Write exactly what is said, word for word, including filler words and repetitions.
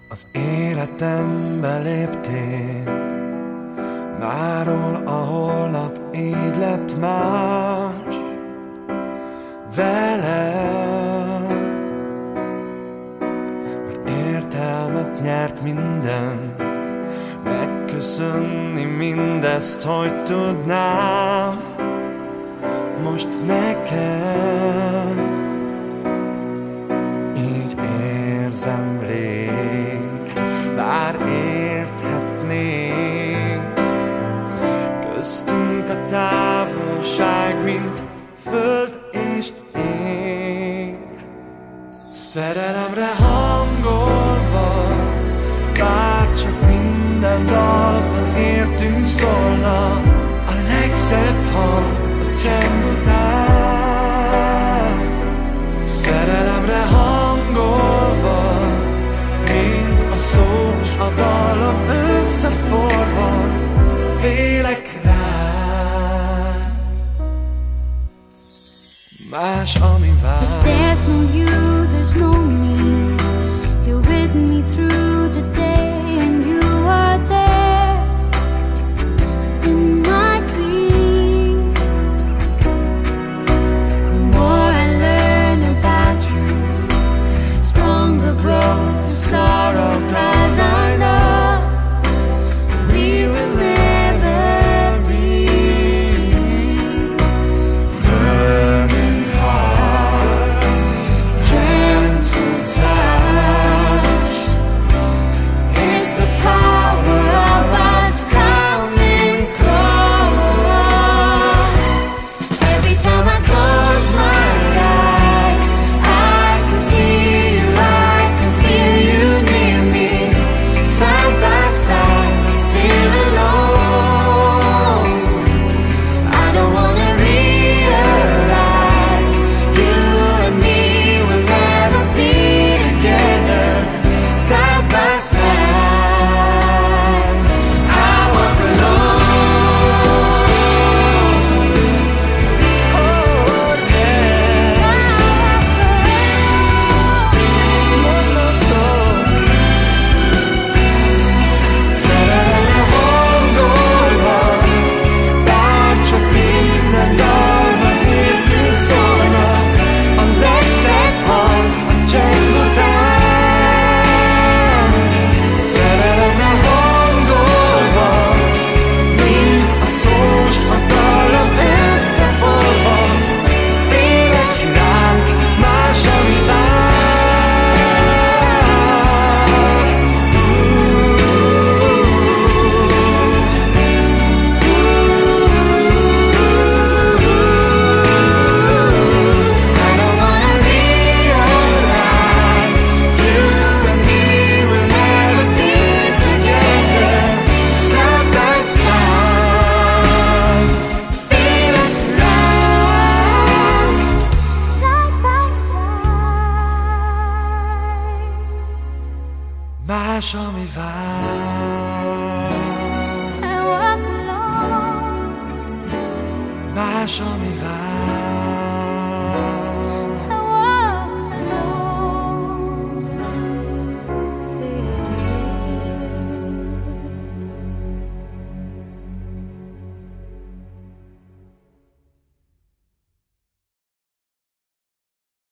Az életembe léptél, máról a holnap így lett más veled, mert értelmet nyert minden, megköszönni mindezt, hogy tudnám most neked. Így érzem rég, bár érthetnék, köztünk a távolság, mint föld és ég. Szerelemre hangolva, bár csak minden dalban értünk szólna, a legszebb hang a csend után. Szerelemre hangolva, mint a szó s a dallam összeforva, félek rád. Más, ami vár. If there's no you, there's no me. You're with me through the day, and you are there in my dreams. The more I learn about you, stronger grows the sorrow, 'cause I know we will never be. Burning hearts, gentle touch, It's the power of us coming close. Every time I close my eyes, I can see you, I can feel you near me, side by side, still alone. I don't wanna realize you and me will never be together, side by side. I walk alone. oh yeah. No, no, no. Szerelemre hangolva, bár csak minden dalban értünk szólna, a legszebb hang a csend után. Szerelemre hangolva, mint a szó s a dallam összeforva, félek ránk, más, ami vár. I don't wanna realize you and me will never be together, side by side. Feel it right, side by side. Más, ami vár. I walk alone. Más, ami vár.